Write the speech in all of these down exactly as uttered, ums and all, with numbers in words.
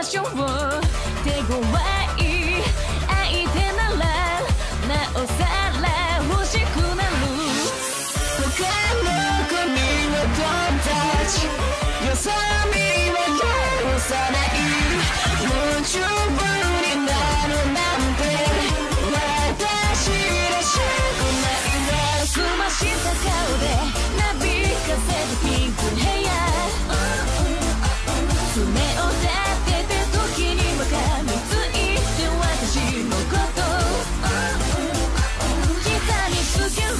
所を手強い相手ならなおさら欲しくなる。他の子にはどんたちよそ見は許さない。夢中になるなんて私らしくないわ。澄ました顔でなびかせるピンクヘア、爪を立てて時には噛みついて私のこと膝につける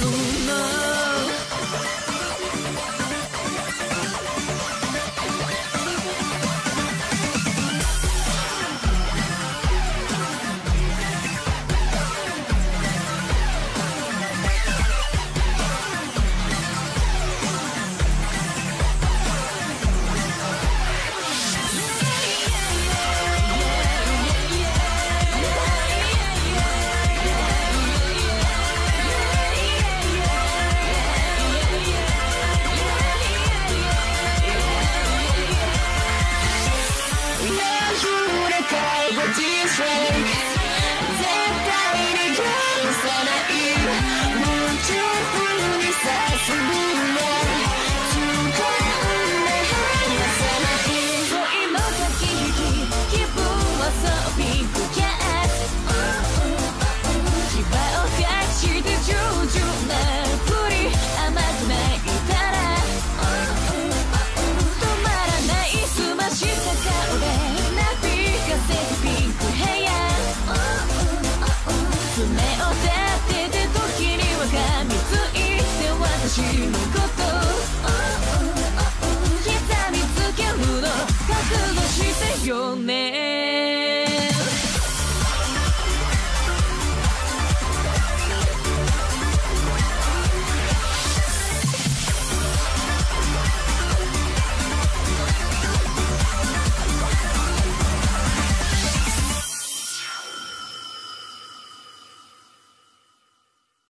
の。This way